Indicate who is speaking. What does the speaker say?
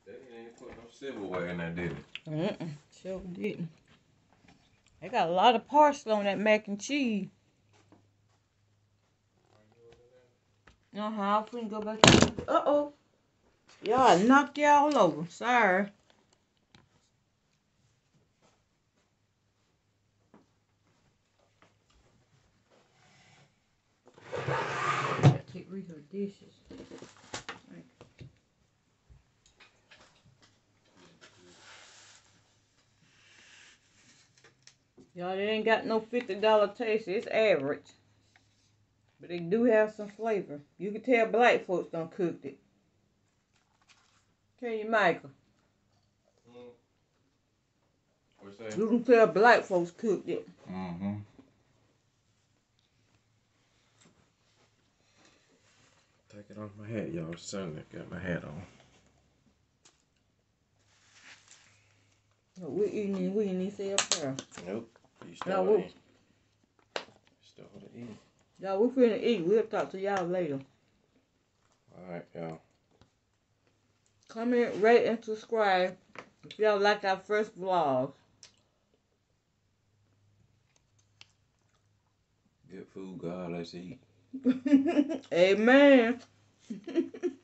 Speaker 1: They didn't put no silverware in there, did it?
Speaker 2: Sure didn't. They got a lot of parsley on that mac and cheese. I'm finna go back in. Uh-oh. Y'all knocked y'all over. Sorry. Take Rita dishes. Y'all, they ain't got no $50 taste. It's average. But they do have some flavor. You can tell black folks done cooked it. Can you, Michael?
Speaker 1: What's that?
Speaker 2: You can tell black folks cooked it.
Speaker 1: Mm-hmm. Take it off my hat, y'all. It's Sunday. Got my hat on.
Speaker 2: No, we ain't even say a prayer.
Speaker 1: Nope. You
Speaker 2: No,
Speaker 1: started eating.
Speaker 2: Y'all, we finna eat. We'll talk to y'all later.
Speaker 1: Alright, y'all.
Speaker 2: Comment, rate, and subscribe if y'all like our first vlog.
Speaker 1: Good food, God. Let's eat.
Speaker 2: Amen.